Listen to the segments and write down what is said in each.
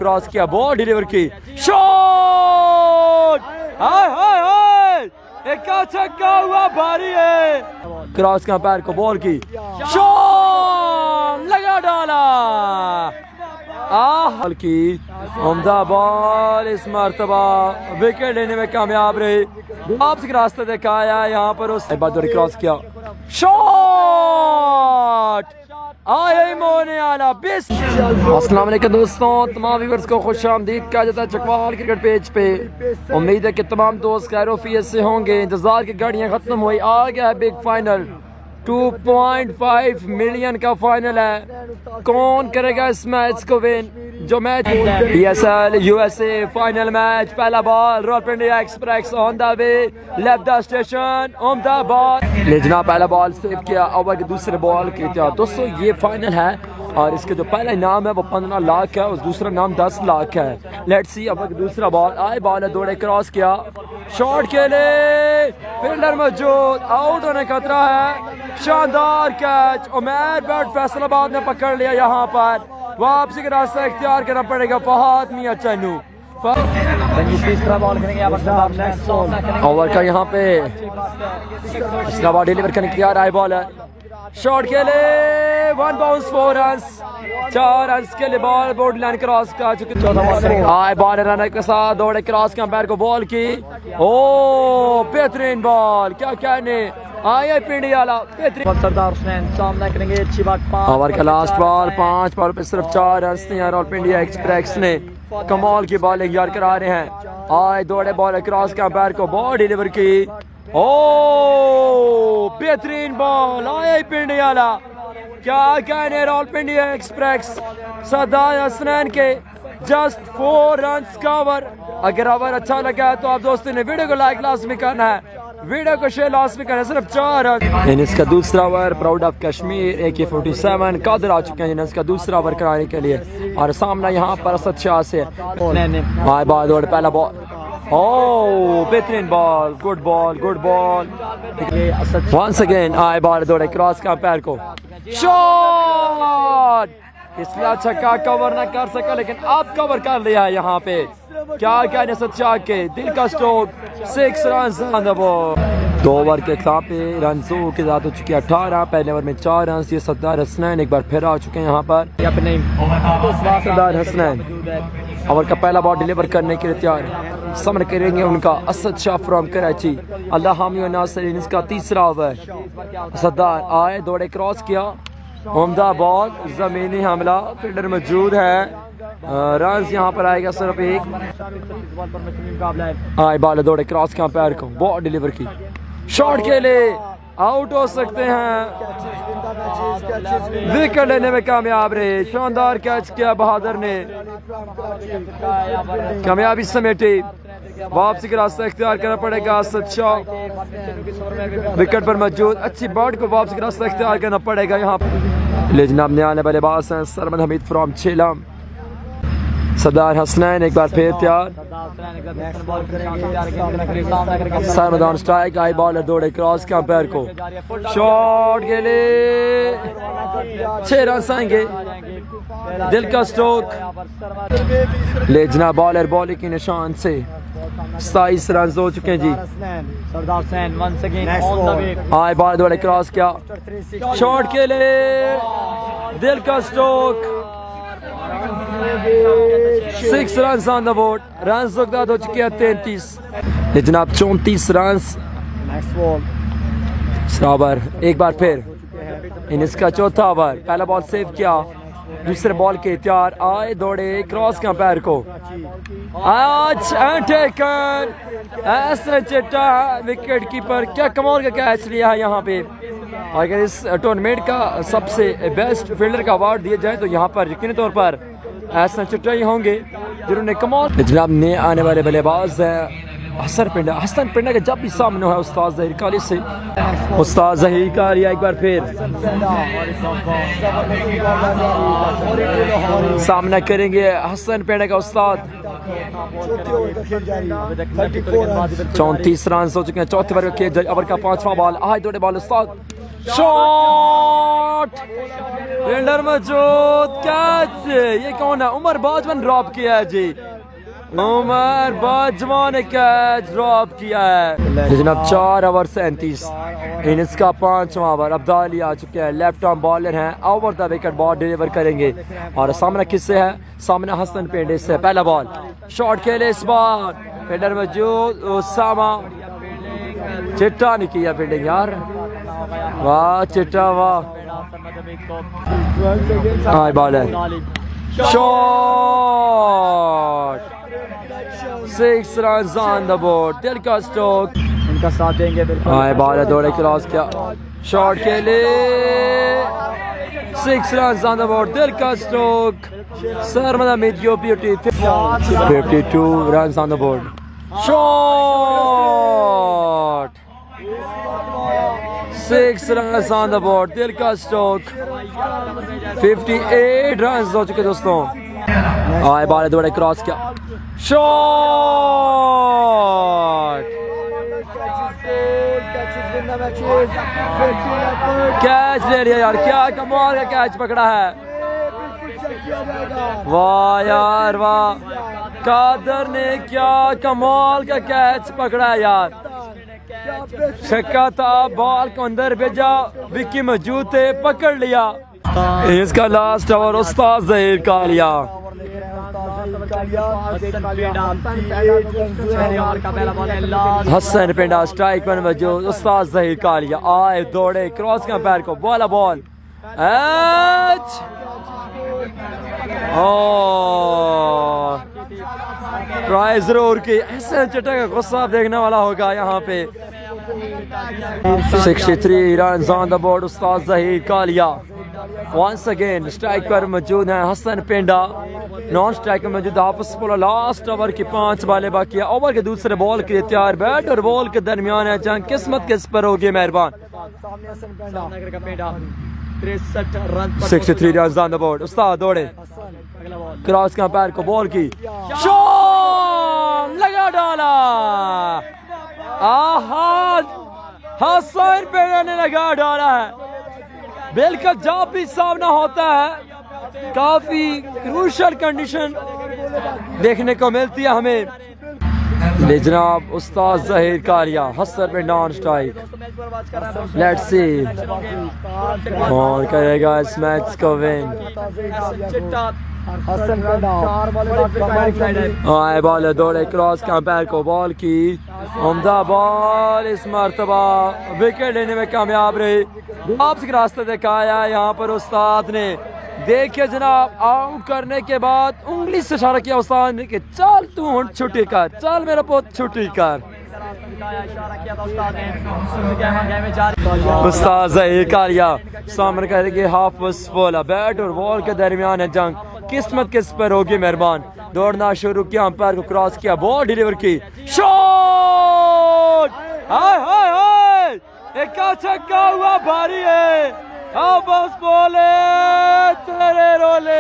Cross किया, ball deliver की, shot, हाय हाय हाय, एक छक्का हुआ, भारी है, क्रॉस का पैर को बॉल की, शॉट लगा डाला, की उम्दा बॉल, इस मरतबा विकेट लेने में कामयाब रही, वापसी का रास्ता दिखाया यहाँ पर, उसके बाद क्रॉस किया, शॉट, आए मोने आला बिस। अस्सलाम वालेकुम दोस्तों, तमाम व्यूअर्स को खुशामदीद कहा जाता है चकवाल क्रिकेट पेज पे। उम्मीद है कि तमाम दोस्त खैरोफियत से होंगे। इंतजार की घड़ियां खत्म हुई, आ गया है बिग फाइनल, 2.5 मिलियन का फाइनल है। कौन करेगा इस मैच को विन? जो match PSL USA final match, पहला ball, Rawalpindi express on the way, left the station, उम्दा बॉल, ले जनाब पहला बॉल सेव किया, ओवर के दूसरे बॉल के क्या दोस्तों ये फाइनल है और इसके जो पहला इनाम है वो 15 लाख है और दूसरा इनाम 10 लाख है। लेट्स सी ओवर के दूसरा बॉल, आए बॉल है, दौड़े क्रॉस किया, शॉट खेले, फील्डर मौजूद, आउट होने का खतरा है, शानदार कैच, उमैर बैट फैसलाबाद ने पकड़ लिया, यहाँ पर वापसी का रास्ता इख्तियार करना पड़ेगा फहद मियां चन्नू। तीसरा बॉल करेंगे ओवर का, यहाँ पे इसका बॉल डिलीवर करने की तैयार, आई बॉल है, शॉट खेले, 1 बाउंस 4 रन्स, 4 रन्स के लिए बॉल बोर्ड लाइन क्रॉस का चुके, आए बॉल रनर के साथ दौड़े क्रॉस के अंपायर को बॉल की, ओ बेहतरीन बॉल, क्या कहने, आया पिंडी वाला बेहतरीन, सरदार हुसैन सामना करेंगे, अच्छी बात, ओवर का लास्ट बॉल, 5 बॉल पे सिर्फ 4 रन्स थे और इंडिया एक्सप्रेस ने कमाल की बॉल यार करा रहे हैं, आए दौड़े बॉल क्रॉस के अंपायर को बॉल डिलीवर की, ओ बेहतरीन बॉल, आया पिंडी वाला, क्या कहने, रावलपिंडी एक्सप्रेस सरदार हुसैन के जस्ट 4 रन्स का ओवर। अगर ओवर अच्छा लगा तो आप दोस्तों ने वीडियो को लाइक लाजमी करना है, वीडियो को शेयर लाजमी करना है, सिर्फ 4 रन। इसका दूसरा over, proud of Kashmir AK-47 Qadir आ चुके हैं इसका दूसरा ओवर कराने के लिए और सामना यहाँ पर असद शाह से, बाद पहला बॉल, ओ बेहतरीन ball, good ball, good ball, once again आए बॉल दौड़े क्रॉस का पैर को, शॉट, इसलिए अच्छा का कवर ना कर सका लेकिन अब कवर कर लिया है यहाँ पे, क्या कहने सच्चा के दिल का स्ट्रोक, 6 रन, 2 ओवर के खिलाफ पे रन के साथ हो चुके 18, पहले ओवर में 4 रन, ये सरदार हुसैन एक बार फिर आ चुके हैं यहाँ पर, सरदार हुसैन ओवर का पहला बॉल डिलीवर करने के लिए तैयार, सामने करेंगे उनका असद शाह फ्रॉम कराची, अल्लाह हामी नासिर, इसका तीसरा ओवर, सरदार आए दौड़े क्रॉस किया, उम्दा बॉल, जमीनी हमला, फील्डर मौजूद है, रन यहाँ पर आएगा सिर्फ 1, आए बॉल दौड़े क्रॉस का पैर को बॉल डिलीवर की, शॉट के लिए आउट हो सकते हैं, विकेट लेने में कामयाब रहे, शानदार कैच किया बहादुर ने, कामयाबी समेटी, वापसी का रास्ता इख्तियार करना पड़ेगा, असद शाह विकेट पर मौजूद, अच्छी बॉल को वापसी का रास्ता इख्तियार करना पड़ेगा यहाँ पर, ले जनाब ने आने वाले बास हैं सरमन हमीद फ्रॉम छेलम, सरदार हुसैन एक बार फिर तैयार, सरमदान स्ट्राइक, आई बॉल दौड़े क्रॉस का पैर को, शॉट के लिए 6 रन आएंगे, दिल का स्ट्रोक, ले जनाब बॉलर बॉलिंग के निशान से 27 रन हो चुके हैं जी, आए बॉल दौड़े क्रॉस किया, शॉट के लिए दिल का stroke, 6 run on the board, run हो चुके हैं 33, जनाब 34 रन, ओवर एक बार फिर इसका चौथा ओवर, पहला बॉल सेव किया, दूसरे बॉल के तैयार, आए दौड़े क्रॉस का पैर को, आज ऐसा चिट्टा विकेट कीपर, क्या कमाल का कैच लिया है यहाँ पे, अगर इस टूर्नामेंट का सबसे बेस्ट फील्डर का अवार्ड दिया जाए तो यहाँ पर यकीनी तौर पर ऐसा चिट्टा ही होंगे जिन्होंने कमाल। जनाब ने आने वाले बल्लेबाज हसन पिंडा के जब भी सामने है उस्ताद जहीर काली से, उस्ताद जहीर कालिया एक बार फिर सामना करेंगे हसन पिंडा का उस्ताद, 34 रन हो चुके हैं, चौथे ओवर का 5वां बॉल, आज दौड़े बॉल उस्ताद, शॉट फील्डर मौजूद, कैच। ये कौन है? उमर बाजवा ने ड्रॉप किया है जी, उमर बाजवा ने कैच ड्रॉप किया है। जनाब 4 ओवर 37, इनिंग्स का 5वां ओवर। अब्दाली आ चुके हैं, लेफ्ट आर्म बॉलर हैं, over the wicket ball deliver करेंगे। और सामने किससे है? सामने हसन पेंडे से। पहला बॉल शॉट खेले इस बार, फील्डर मौजूद, उसामा। चिट्टा नहीं किया फील्डिंग यार, वाह चिट्टा वाह। हाय बॉल है, shot, 6 run on the board. दिल का स्ट्रोक, इनका साथ देंगे बिल्कुल। हाय बॉल है, दौड़े क्रॉस किया, शॉट खेले, 6 रन ऑन द बोर्ड। दिल का स्ट्रोक, सरमदा मिडियो beauty, 52 run on the board. Shot, 6 run on the board. दिल का स्ट्रोक, 58 रन हो चुके दोस्तों। आए बॉल दौड़े क्रॉस किया, शॉट, कैच ले लिया यार, क्या कमाल का कैच पकड़ा है, वाह यार वाह। कादर ने क्या कमाल का कैच पकड़ा है यार, छक्का था, बॉल को अंदर भेजा, विक्की मौजूद थे, पकड़ लिया। इसका लास्ट ओवर उस्ताद ज़हीर कालिया, हसन पेंडा स्ट्राइक पर मौजूद, उस्ताद ज़हीर कालिया। आए दौड़े क्रॉस का पैर को, बॉल बॉल एच, ट्राई जरूर की। ऐसे चटा का गुस्सा देखने वाला होगा यहाँ पे। 63 रन ऑन द बोर्ड, उस्ताद Zaheer Kalia. Once again strike पर मौजूद है हसन पेंडा, नॉन स्ट्राइक में मौजूद हाफिज बोला। लास्ट ओवर की 5 बालें बाकी है, ओवर के दूसरे बॉल के लिए तैयार। बैट और बॉल के दरमियान है जंग, किस्मत किस पर होगी मेहरबान। 63 रन ऑन द बोर्ड, उस्ताद दौड़े क्रॉस का पैर को, बॉल की शॉट, लगा डाला। आहा, हसन पेंडा ने लगा डाला है। बिल्कुल जब भी सामना होता है काफी क्रूशल कंडीशन देखने को मिलती है हमें। जनाब उस्ताद ज़हीर कालिया, हसन पे नॉन स्ट्राइक। लेट्स सी कौन करेगा इस मैच को विन। आए बॉल दौड़े क्रॉस का पैर को, बॉल की उम्दा बॉल, इस मरतबा विकेट लेने में कामयाब रही। वापसी का रास्ता दिखाया यहाँ पर उस्ताद ने। देखिए जनाब, आउट करने के बाद उंगली से इशारा किया उस्ताद ने कि चल तू हुन छुट्टी कर, चल मेरा पुत छुट्टी कर। उस्ताद ज़हीर कालिया सामने करेंगे हाफिज बोला। बैट और बॉल के दरमियान है जंग, किस्मत किस पर होगी मेहरबान। दौड़ना शुरू किया, अंपायर को क्रॉस किया, बॉल डिलीवर की, शॉट, हाय हाय हाय, एक छक्का हुआ भारी है। बस बोले तेरे रोले,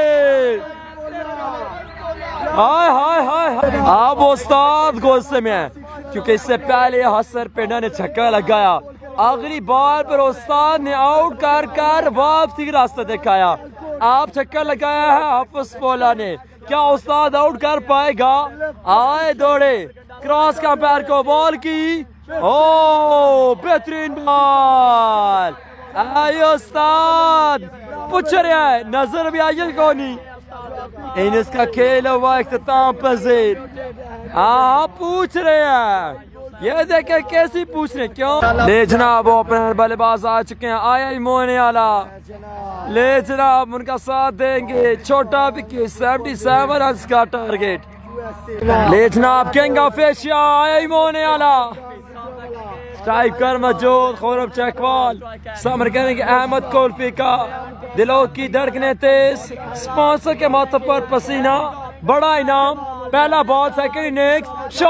हाय हाय हाय। अब उस्ताद गुस्से में है क्योंकि इससे पहले हसन पेंडा ने छक्का लगाया। अगली बॉल पर उस्ताद ने आउट कर वापसी का रास्ता दिखाया। आप छक्का लगाया है हाफिज बोला ने, क्या उस्ताद आउट कर पाएगा? आए दौड़े क्रॉस का पैर को, बॉल की, ओ बेहतरीन बॉल। आए उस्ताद पूछ रहे हैं, नजर भी आई कोनी इनिंग्स का खेल हुआ इख्तिताम पजीर। पूछ रहे हैं, ये देखे कैसी पूछ रहे, क्यों? ले जनाब ओपनर बल्लेबाज आ चुके हैं, आया मोने आला। ले जनाब उनका साथ देंगे, छोटा विकी, 77 रन का टारगेट। ले जनाब किंग ऑफ एशिया आया मोने आला। स्ट्राइक कर मौजूद खौरब चकवाल, समर करेंगे अहमद कोल्फी का। दिलों की धड़कने तेज, स्पॉन्सर के माथे पर पसीना, बड़ा इनाम। पहला बॉल, सेकंड इनिंग्स,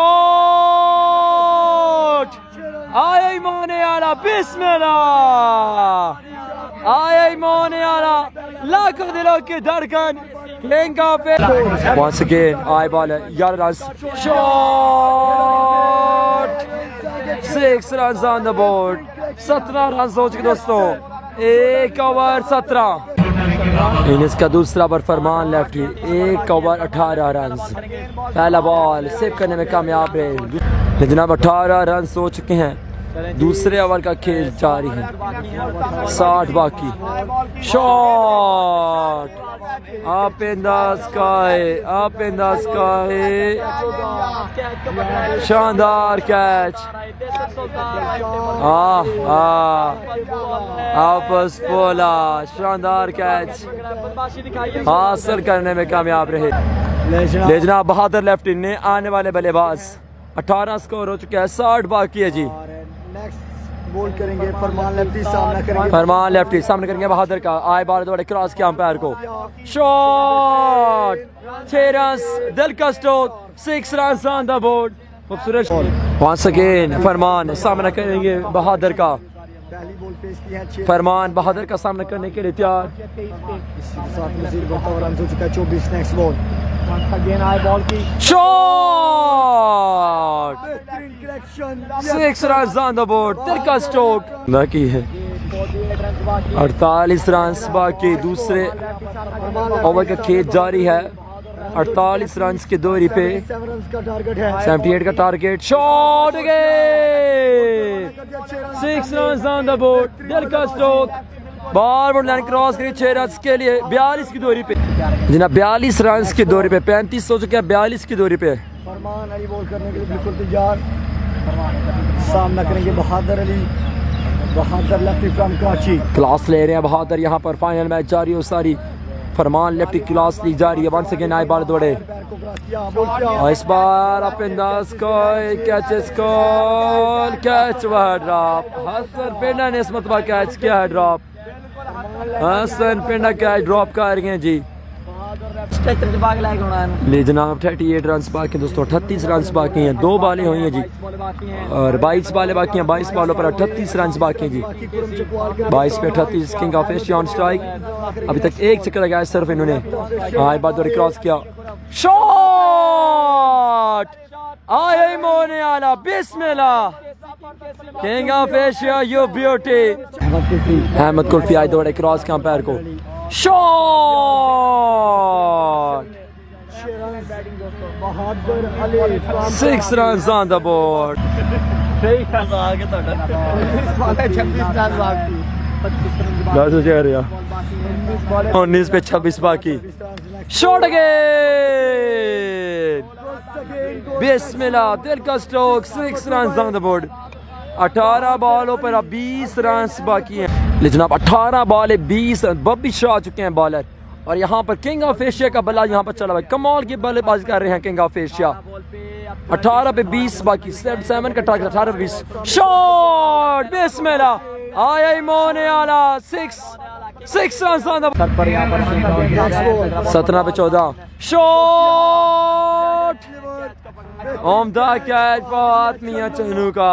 शॉट, आया मोने आला, बिस्मिल्लाह, आया मोने आला, लाखों दिलों की धड़कन, किंग ऑफ वंस अगेन, आई ball, 11 run, shot, 6 runs on the board. 17 run हो चुके दोस्तों, 1 ओवर 17। इनिंग्स का दूसरा over Farman lefty, 1 over 18 run. पहला बॉल सेव करने में कामयाब रहे जनाब, 18 रन हो चुके हैं। दूसरे ओवर का खेल जारी है, 60 बाकी। Shot up in the sky, up in the sky, शानदार कैच। आपस बोला, शानदार कैच हासिल करने में कामयाब रहे ले जनाब बहादुर लेफ्टी ने। आने वाले बल्लेबाज 18 स्कोर हो चुके हैं, 60 बाकी है जी। बॉल करेंगे फरमान लेफ्टी, सामना करेंगे फरमान लेफ्टी, सामने करेंगे बहादुर का। आए बार दौड़े क्रॉस किया अंपायर को, शॉट 6 रन, दिल का stroke, 6 run on the board. खूबसूरत वंस अगेन फरमान सामना करेंगे बहादुर का। पहली बॉल पेश की है, फरमान बहादुर का सामना करने के लिए तैयार। रन हो चुका है 24। नेक्स्ट बॉल आई बॉल की shot, 6 run on the board, दिल का स्ट्रोक बाकी है। 48 रन बाकी, दूसरे ओवर का खेल जारी है। 48 रन के दूरी पे 78 का target. Shot again, 6 run on the board, दिल का स्ट्रोक। बार बार लाइन क्रॉस करी 6 रन के लिए। 42 की दूरी पे जनाब, 42 रन की दूरी पे, 35 हो चुके हैं 42 की दूरी पे। फरमान अली बॉल करने के लिए बिल्कुल तैयार, सामना करेंगे Bahadur Ali. Bahadur lefty from Karachi class ले रहे हैं बहादुर, यहाँ पर फाइनल मैच जारी हो सारी। फरमान लेफ्टी क्लास ली जा रही है। वंस अगेन आई बाल दौड़े और इस बार up in the sky, catch स्कॉल, कैच वह ड्रॉप। हसन पिंडा ने इस मतबा कैच किया है ड्रॉप। हसन पिंडा कैच ड्रॉप कर गए जी। ले जनाब 38 रन बाकी दोस्तों, 38 रन बाकी हैं। 2 बालें हुई हैं जी और 22 बालें बाकी हैं। 22 बालों पर 38 रन बाकी हैं जी। 22 पे 38, king of Asia on strike. अभी तक 1 चक्कर लगाया सिर्फ इन्होंने। हाँ बात क्रॉस किया, शॉट आए मोने आला, बिस्मिल्लाह, king of Asia you beauty. Ahmed Kulfi आए दौड़े क्रॉस के अंपायर को, shot 6 run on the board. 19 पे 26 बाकी। शॉट अगेन, बिस्मिल्लाह, दिल का stroke, 6 run on the board. 18 बॉलों पर अब 20 रन बाकी हैं। लेकिन अब 18 बॉल 20 रन, बब्बी शाह आ चुके हैं बॉलर। और यहाँ पर किंग ऑफ एशिया का बल्ला यहाँ पर चला हुआ है। कमाल की बल्लेबाजी कर रहे हैं किंग ऑफ एशिया। 18 पे 20 बाकी, 7 का टारगेट, 18 पे 20। शॉट बिस्मिल्लाह, आया मोने आला, 6 रन ऑन द बोर्ड। 17 पे 14। शॉट उम्दा कैच बहुत मियां चन्नू का।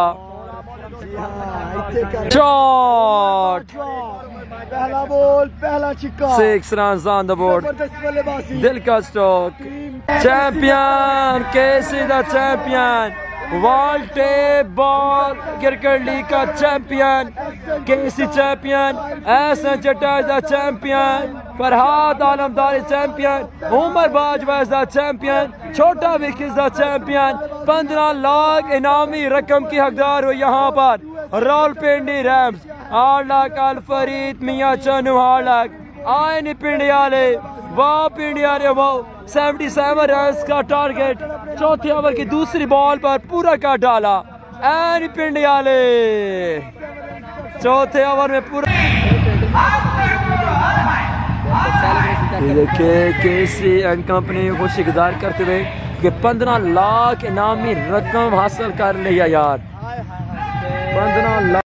शॉट, पहला बॉल, पहला छिक्का, 6 रन ऑन द बोर्ड, दिल का stroke. Champion, KC the champion, world tape ball cricket league का champion, KC champion, Ehsan Chattha the champion, Farhad Alamdar champion, Umar Bajwa the champion, छोटा विकिस द चैंपियन। 15 लाख इनामी रकम की हकदार हो यहाँ पर रावलपिंडी रैम्स। 8 लाख अल फरीद मियां चन्नू, 8 लाख आए नी पिंडियाले, वाह पिंडियाले वाह। 77 रन का टारगेट चौथे ओवर की दूसरी बॉल पर पूरा कर डाला एनी पिंडियाले। चौथे ओवर में पूरा देखिए केसी एंड कंपनी को शिकदार करते हुए कि 15 लाख इनामी रकम हासिल कर लिया यार। 15 लाख